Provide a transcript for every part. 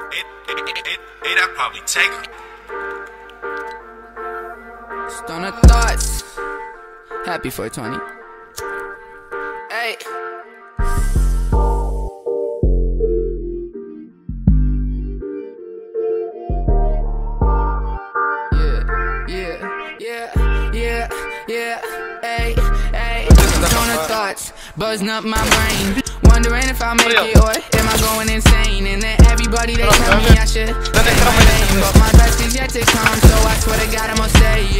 I'd probably take her. Stunner thoughts. Happy 420. Hey. Yeah, hey, Stunner thoughts, buzzing up my brain. Wondering if I'll make it or am I going insane? And then everybody, they tell me I should stay my lane, but my best is yet to come, so I swear to God I'ma stay,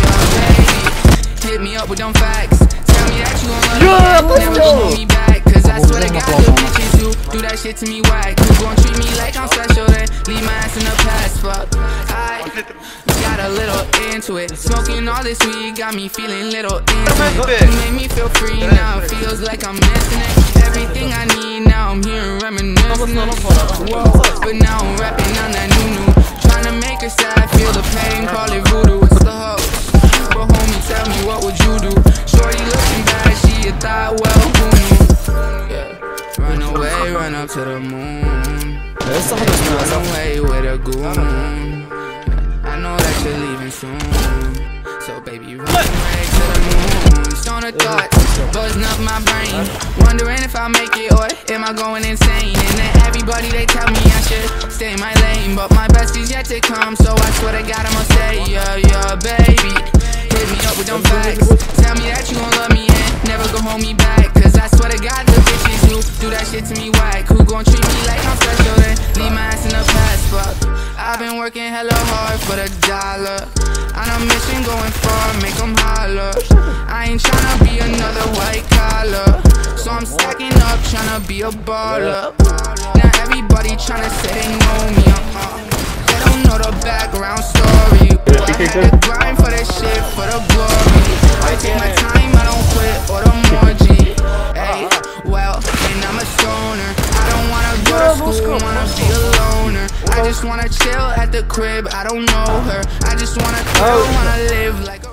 baby. Hit me up with them facts. Tell me that you gon' love me, never gon' hold me back. Cause I swear to God, the bitches who do that shit to me whack. Who gon' treat me like I'm special, then leave my ass in the past, fuck. I got a little into it. Smoking all this weed got me feeling little into it. You made me feel free, now it feels like I'm missing it. Everything I need, now I'm here reminiscing. Whoa, but now I'm rapping on that new. Trying to make her sad, feel the pain, call it voodoo. It's the host. But homie, tell me what would you do? Shorty looking bad, she a thought, well, who knew? Yeah. Run away, run up to the moon. Run away with a goon. I know that you're leaving soon, so baby, run away to the moon. Stunner thoughts, buzzing up my brain. Wondering if I'll make it or am I going insane? And then everybody, they tell me I should stay in my lane, but my best is yet to come, so I swear to God I'ma stay, baby. Hit me up with them facts. Tell me that you gon' love me and never gon' hold me back. Cause I swear to God, the bitches who do that shit to me whack. Who gon' treat me like I'm special, then leave my ass in the past, fuck. I've been working hella hard for the dollar. On a mission going far, make them holler. I ain't tryna be another white collar, so I'm stacking up, tryna be a baller. Now everybody tryna say they know me, they don't know the background story. I had to grind for this shit, for the glory. I take my time, I don't quit, or the more G. Hey, well, and I'm a stoner. I don't wanna go to school, wanna be a loner. I just wanna chill at the crib, I don't know her. I just wanna thrill, wanna live like a...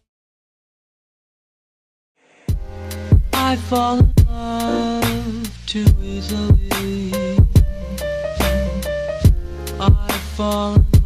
I fall in love too easily. I fall in love